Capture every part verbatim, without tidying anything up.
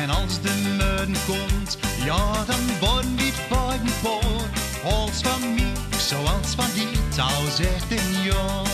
En als de morgen komt, ja, dan worden die beiden voor. Als van mij, zoals van die, touw zegt een ja.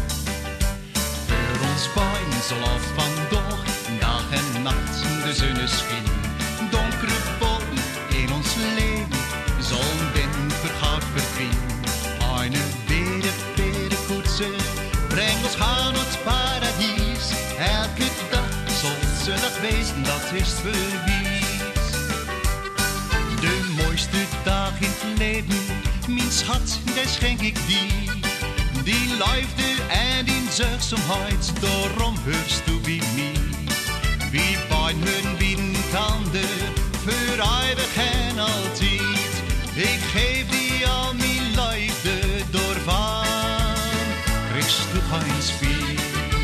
Voor ons beiden zal af vandaag, dag en nacht, de zonneschijn. Donkere wolken in ons leven, zal wind vergaat verdwijnen. Eine bede, bede koetse, breng ons gaan naar het paradijs. Elke dag zal zondag wezen, dat is het bewijs. De mooiste dag in het leven, mijn schat, daar schenk ik die. Die liefde en die zorgzaamheid, daarom hörst du bij mij. Wie beiden hun bieden kan de, voor eeuwig en altijd. Ik geef die al mijn liefde doorvan, kriegst du geen spijt.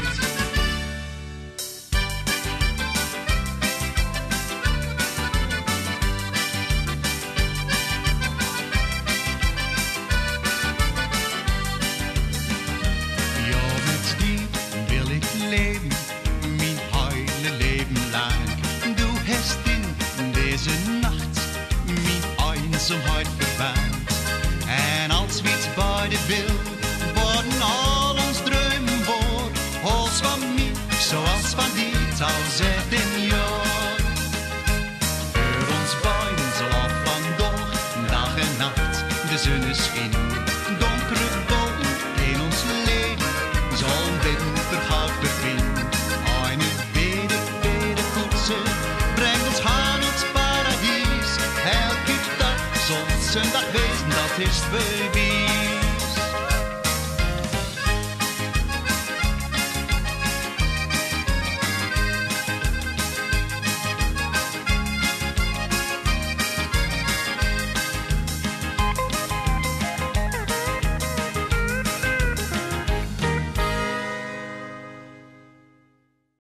Ja, met die wil ik leven, mijn hele leven lang. Du hast in deze nacht mijn eenzaamheid verbaand. En als we het beide wil, worden al ons dromen waar. Als van mij, zoals van die, touw zegt een ja. Voor ons beiden zal af vandaag, dag en nacht, de zonneschijn. Donkere wolken in ons leven, zal wind vergaat verdwijnen. Eine bede, bede koetse, breng ons gaan naar het paradijs. Elke dag zal zondag wezen, dat is het bewijs.